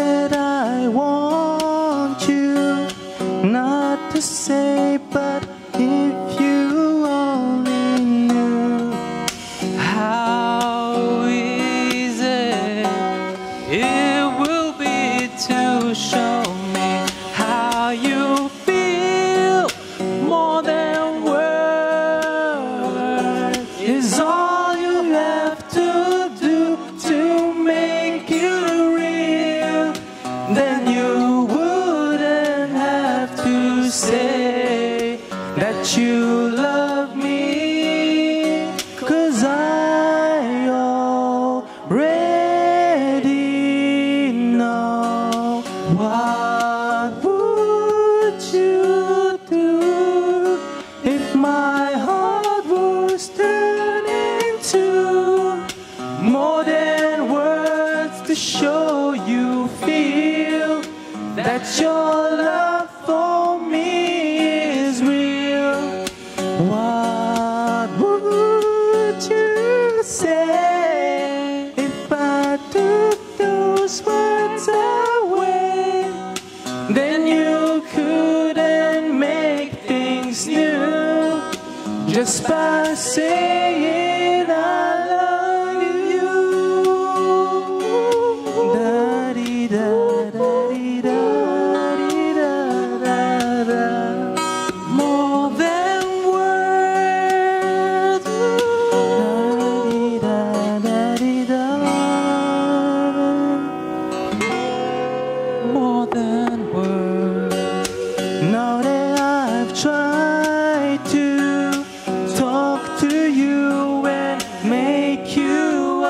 that I want you not to say, but if you only knew how easy it will be to show me how you feel. More than words is all you have to do to make you real. Then you wouldn't have to say that you love me, 'cause I already know. What would you do if my heart was turned into more than words to show you feel that your love for me is real? What would you say if I took those words away? Then you couldn't make things new just by saying I love you. Da-dee-da-da-dee-da-dee-da-da-da. More than words. Da-dee-da-da-dee-da. More than words. Now that I've tried to talk to you and make you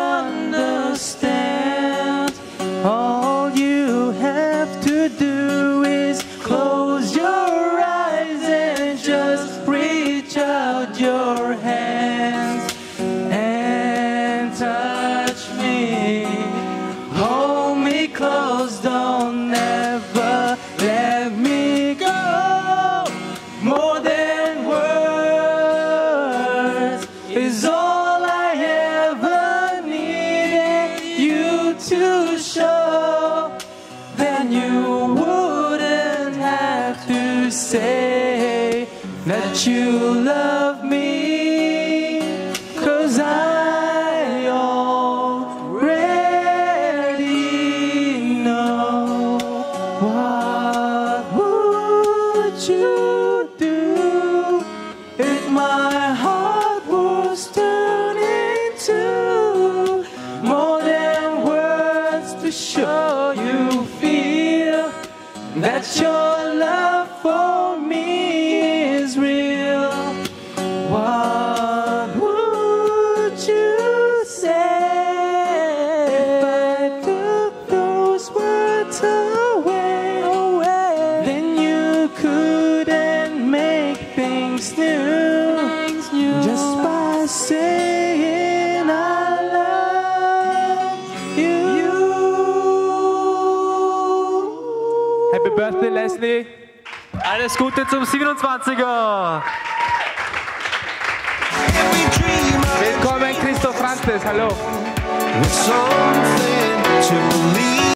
understand, all you have to do is close your eyes and just reach out your hands and touch me. Hold me close, don't ever let me go. More than words is all I ever needed you to show. Then you wouldn't have to say that you love me, 'cause I already know. What would you do if my heart was turned into more than words to show you feel that your love for me is real? What would you say if I took those words away? Then you couldn't make things new just by saying I love you. Happy Birthday, Leslie. Alles Gute zum 27er. Willkommen, Christoph Frantes. Hallo. Something to believe.